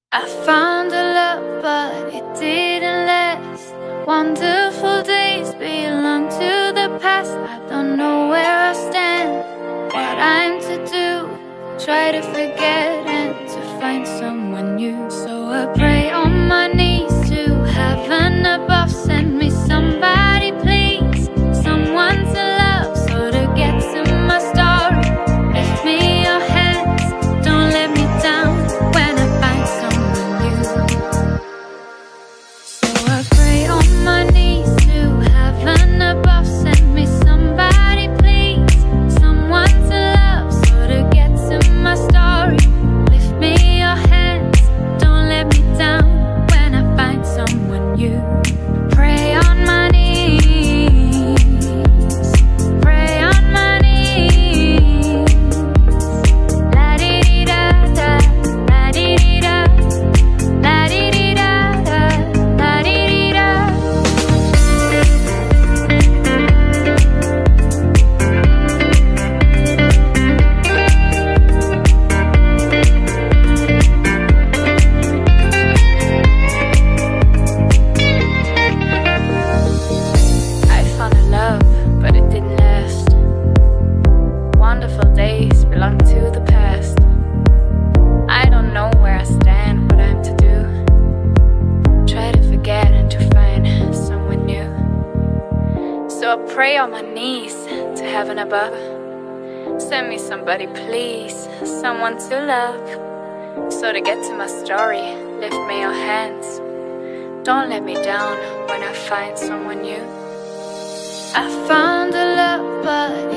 I found a love, but it didn't last. Wonderful days belong to the past. I don't know where I stand, what I'm to do. Try to forget and to find someone new. So I pray on my knees to heaven above. Send me somebody, please, someone to love, so to get to my story. Lift me your hands, don't let me down when I find someone new. So I pray on my knees to heaven above. Send me somebody, please, someone to love, so to get to my story. Lift me your hands, don't let me down when I find someone new. Pray on my knees, pray on my knees. La di di da da, la di di da, la di di da da, la di di da. I found a love, but it didn't last. Wonderful days belong to the past. I don't know where I stand, what I'm to do. Try to forget and to find someone new. So I pray on my knees to heaven above. Send me somebody, please, someone to love, so to get to my story. Lift me your hands, don't let me down when I find someone new. I found a love, but